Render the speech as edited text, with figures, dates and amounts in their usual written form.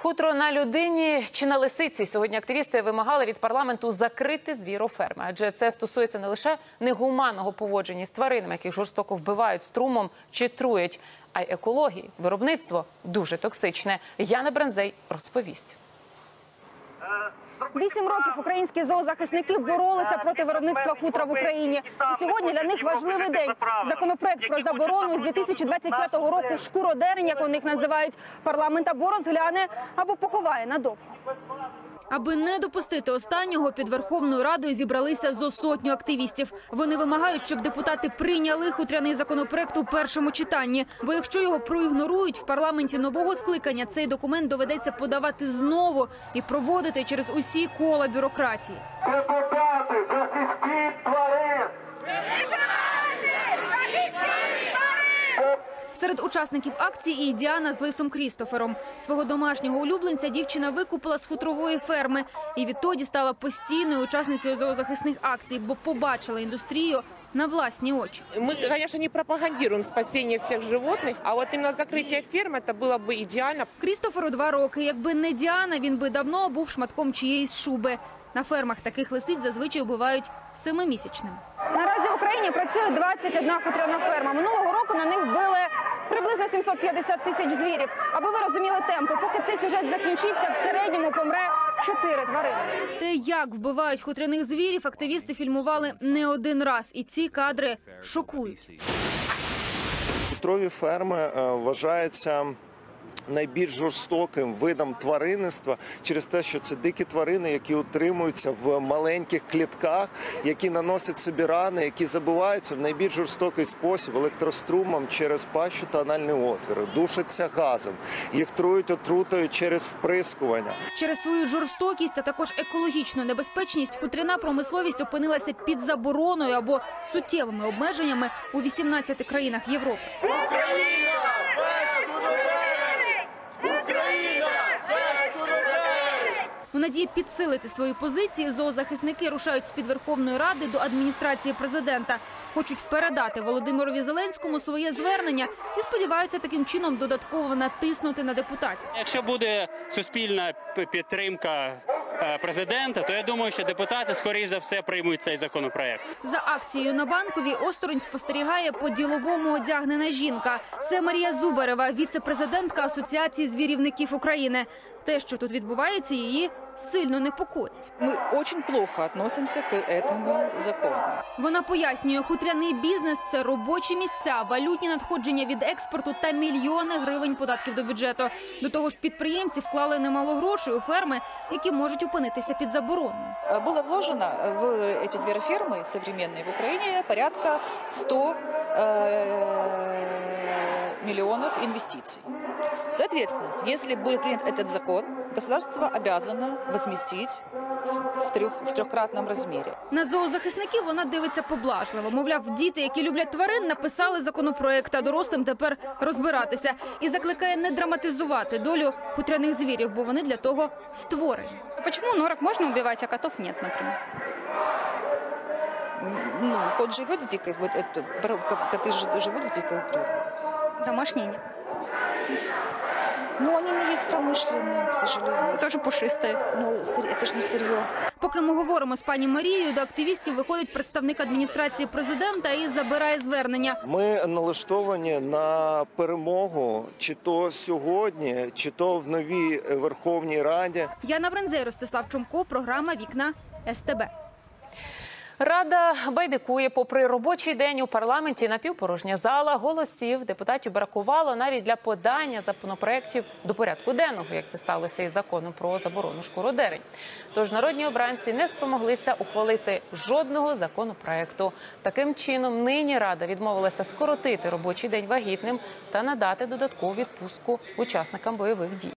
Хутро на людині чи на лисиці? Сьогодні активісти вимагали від парламенту закрити звіроферми. Адже це стосується не лише негуманного поводження з тваринами, яких жорстоко вбивають струмом чи труять, а й екології. Виробництво дуже токсичне. Яна Брензей розповість. 8 років українські зоозахисники боролися проти виробництва хутра в Україні. І сьогодні для них важливий день. Законопроект про заборону з 2025 року шкуродерень, як вони їх називають, парламент або розгляне, або поховає надовго. Аби не допустити останнього, під Верховною Радою зібралися зо сотню активістів. Вони вимагають, щоб депутати прийняли хутряний законопроект у першому читанні. Бо якщо його проігнорують, в парламенті нового скликання цей документ доведеться подавати знову і проводити через усі кола бюрократії. Депутати, захистіть тварин! Серед учасників акції і Діана з лисом Крістофером. Свого домашнього улюбленця дівчина викупила з хутрової ферми. І відтоді стала постійною учасницею зоозахисних акцій, бо побачила індустрію на власні очі. Мы, конечно, не пропагандируем спасение всех животных, а вот именно закрытие ферм, это было бы идеально. Крістоферу 2 роки. Якби не Діана, він би давно був шматком чиєїсь шуби. На фермах таких лисиць зазвичай вбивають 7-місячним. Наразі в Україні працює 21 хутряна ферма. Минулого року на них вбили приблизно 750 тисяч звірів. Аби ви розуміли темпи, поки цей сюжет закінчиться, в середньому помре 4 тварини. Те, як вбивають хутряних звірів, активісти фільмували не один раз. І ці кадри шокують. Хутрові ферми вважаються найбільш жорстоким видом тваринництва через те, що це дикі тварини, які утримуються в маленьких клітках, які наносять собі рани, які забиваються в найбільш жорстокий спосіб електрострумом через пащу та анальний отвір, душаться газом, їх трують отрутою через вприскування. Через свою жорстокість, а також екологічну небезпечність, хутряна промисловість опинилася під забороною або суттєвими обмеженнями у 18 країнах Європи. У надії підсилити свої позиції зоозахисники рушають з-під Верховної Ради до адміністрації президента. Хочуть передати Володимирові Зеленському своє звернення і сподіваються таким чином додатково натиснути на депутатів. Якщо буде суспільна підтримка президента, то я думаю, що депутати, скоріше за все, приймуть цей законопроект. За акцією на Банковій осторонь спостерігає по-діловому одягнена жінка. Це Марія Зубарева, віце-президентка Асоціації звірівників України. Те, що тут відбувається, її сильно непокоїть. Ми дуже плохо відносимося до цього закону. Вона пояснює, хутряний бізнес – це робочі місця, валютні надходження від експорту та мільйони гривень податків до бюджету. До того ж, підприємці вклали немало грошей у ферми, які можуть опинитися під забороною. Було вложено в ці звіроферми сучасні в Україні порядка 100 миллионов инвестиций. Соответственно, если будет принят этот закон, государство обязано возместить в трьохкратному розмірі. На зоозахисників вона дивиться поблажливо. Мовляв, діти, які люблять тварин, написали законопроект, а дорослим тепер розбиратися. І закликає не драматизувати долю хутряних звірів, бо вони для того створені. Чому норок можна вбивати, а котів ні, наприклад? Ну, кот живет в дикой, вот это, коты живут в дикой природе. Домашні ні. Ну, они не есть промышленные, к сожалению. Тоже пушисті. Ну, это ж не сырье. Поки ми говоримо з пані Марією, до активістів виходить представник адміністрації президента і забирає звернення. Ми налаштовані на перемогу чи то сьогодні, чи то в новій Верховній Раді. Яна Брензей, Ростислав Чумко, програма «Вікна СТБ». Рада байдикує. Попри робочий день у парламенті напівпорожня зала, голосів депутатів бракувало навіть для подання законопроєктів до порядку денного, як це сталося із законом про заборону шкуродерень. Тож народні обранці не спромоглися ухвалити жодного законопроєкту. Таким чином, нині Рада відмовилася скоротити робочий день вагітним та надати додаткову відпустку учасникам бойових дій.